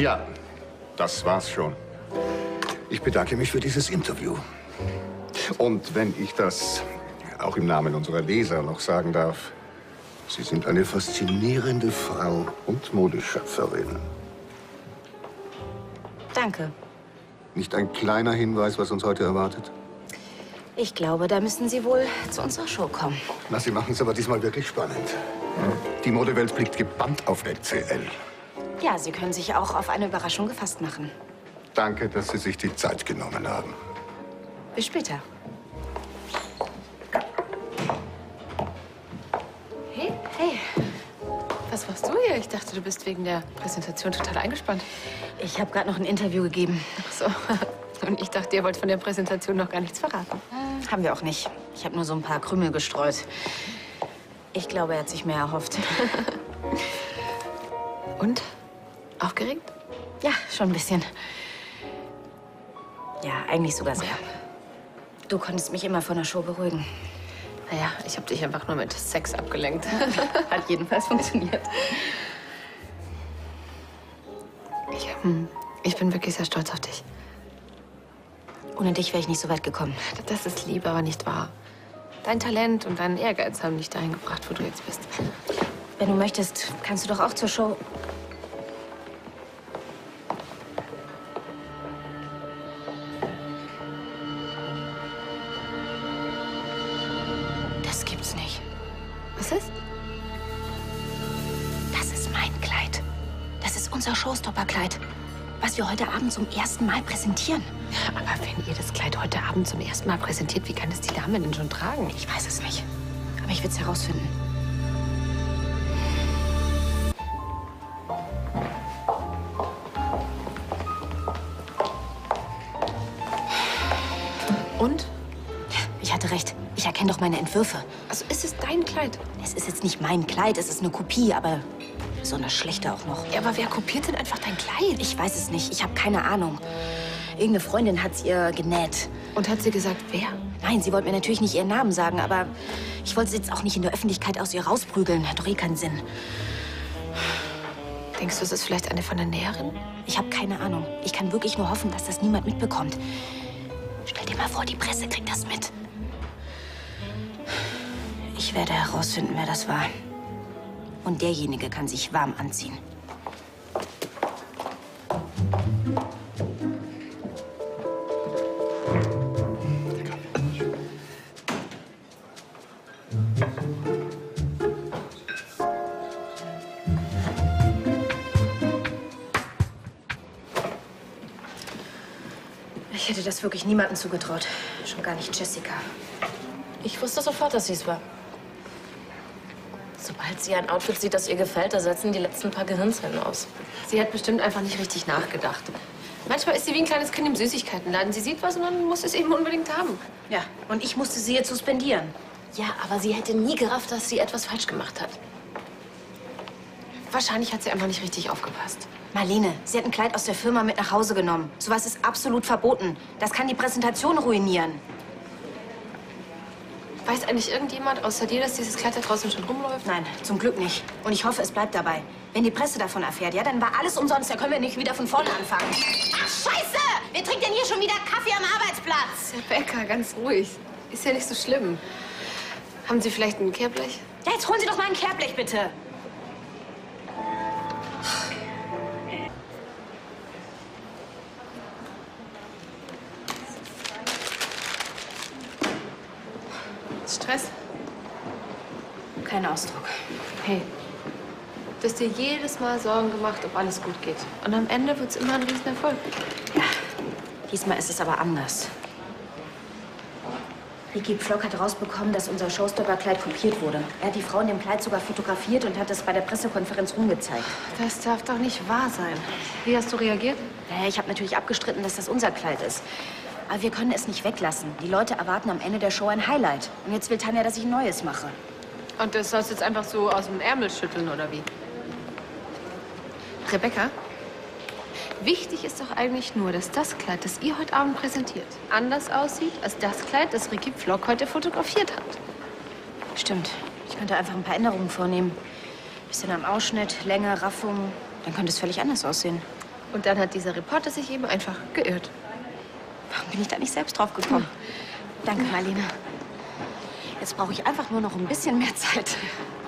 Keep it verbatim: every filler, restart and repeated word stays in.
Tja, das war's schon. Ich bedanke mich für dieses Interview. Und wenn ich das auch im Namen unserer Leser noch sagen darf, Sie sind eine faszinierende Frau und Modeschöpferin. Danke. Nicht ein kleiner Hinweis, was uns heute erwartet? Ich glaube, da müssen Sie wohl zu unserer Show kommen. Na, Sie machen es aber diesmal wirklich spannend. Die Modewelt blickt gebannt auf L C L. Ja, Sie können sich auch auf eine Überraschung gefasst machen. Danke, dass Sie sich die Zeit genommen haben. Bis später. Hey, hey. Was machst du hier? Ich dachte, du bist wegen der Präsentation total eingespannt. Ich habe gerade noch ein Interview gegeben. Ach so. Und ich dachte, ihr wollt von der Präsentation noch gar nichts verraten. Hm, haben wir auch nicht. Ich habe nur so ein paar Krümel gestreut. Ich glaube, er hat sich mehr erhofft. Und? Aufgeregt? Ja, schon ein bisschen. Ja, eigentlich sogar sehr. Du konntest mich immer von der Show beruhigen. Naja, ich habe dich einfach nur mit Sex abgelenkt. Hat jedenfalls funktioniert. Ich, hm, ich bin wirklich sehr stolz auf dich. Ohne dich wäre ich nicht so weit gekommen. Das ist lieb, aber nicht wahr. Dein Talent und dein Ehrgeiz haben dich dahin gebracht, wo du jetzt bist. Wenn du möchtest, kannst du doch auch zur Show. Das gibt's nicht. Was ist? Das ist mein Kleid. Das ist unser Showstopper-Kleid, was wir heute Abend zum ersten Mal präsentieren. Aber wenn ihr das Kleid heute Abend zum ersten Mal präsentiert, wie kann es die Dame denn schon tragen? Ich weiß es nicht. Aber ich will es herausfinden. Und? Ich hatte recht. Ich erkenne doch meine Entwürfe. Also ist es dein Kleid? Es ist jetzt nicht mein Kleid, es ist eine Kopie, aber besonders schlechte auch noch. Ja, aber wer kopiert denn einfach dein Kleid? Ich weiß es nicht. Ich habe keine Ahnung. Irgendeine Freundin hat es ihr genäht. Und hat sie gesagt, wer? Nein, sie wollte mir natürlich nicht ihren Namen sagen, aber ich wollte sie jetzt auch nicht in der Öffentlichkeit aus ihr rausprügeln. Hat doch eh keinen Sinn. Denkst du, es ist vielleicht eine von der Näherin? Ich habe keine Ahnung. Ich kann wirklich nur hoffen, dass das niemand mitbekommt. Stell dir mal vor, die Presse kriegt das mit. Ich werde herausfinden, wer das war. Und derjenige kann sich warm anziehen. Ich hätte das wirklich niemandem zugetraut. Schon gar nicht Jessica. Ich wusste sofort, dass sie es war. Sobald sie ein Outfit sieht, das ihr gefällt, da setzen die letzten paar Gehirnzellen aus. Sie hat bestimmt einfach nicht richtig nachgedacht. Manchmal ist sie wie ein kleines Kind im Süßigkeitenladen. Sie sieht was und dann muss es eben unbedingt haben. Ja, und ich musste sie jetzt suspendieren. Ja, aber sie hätte nie gerafft, dass sie etwas falsch gemacht hat. Wahrscheinlich hat sie einfach nicht richtig aufgepasst. Marlene, sie hat ein Kleid aus der Firma mit nach Hause genommen. Sowas ist absolut verboten. Das kann die Präsentation ruinieren. Weiß eigentlich irgendjemand außer dir, dass dieses Kleid da draußen schon rumläuft? Nein, zum Glück nicht. Und ich hoffe, es bleibt dabei. Wenn die Presse davon erfährt, ja, dann war alles umsonst. Da können wir nicht wieder von vorne anfangen. Ach, Scheiße! Wer trinkt denn hier schon wieder Kaffee am Arbeitsplatz? Herr Becker, ganz ruhig. Ist ja nicht so schlimm. Haben Sie vielleicht ein Kehrblech? Ja, jetzt holen Sie doch mal ein Kehrblech, bitte. Stress? Kein Ausdruck. Hey, du hast dir jedes Mal Sorgen gemacht, ob alles gut geht. Und am Ende wird's immer ein Riesenerfolg. Ja, diesmal ist es aber anders. Ricky Pflock hat rausbekommen, dass unser Showstopper-Kleid kopiert wurde. Er hat die Frau in dem Kleid sogar fotografiert und hat es bei der Pressekonferenz rumgezeigt. Das darf doch nicht wahr sein. Wie hast du reagiert? Naja, ich habe natürlich abgestritten, dass das unser Kleid ist. Aber wir können es nicht weglassen. Die Leute erwarten am Ende der Show ein Highlight. Und jetzt will Tanja, dass ich ein neues mache. Und das sollst du jetzt einfach so aus dem Ärmel schütteln, oder wie? Rebecca, wichtig ist doch eigentlich nur, dass das Kleid, das ihr heute Abend präsentiert, anders aussieht als das Kleid, das Ricky Pflock heute fotografiert hat. Stimmt. Ich könnte einfach ein paar Änderungen vornehmen. Bisschen am Ausschnitt, Länge, Raffung. Dann könnte es völlig anders aussehen. Und dann hat dieser Reporter sich eben einfach geirrt. Warum bin ich da nicht selbst drauf gekommen? Danke, Marlene. Jetzt brauche ich einfach nur noch ein bisschen mehr Zeit.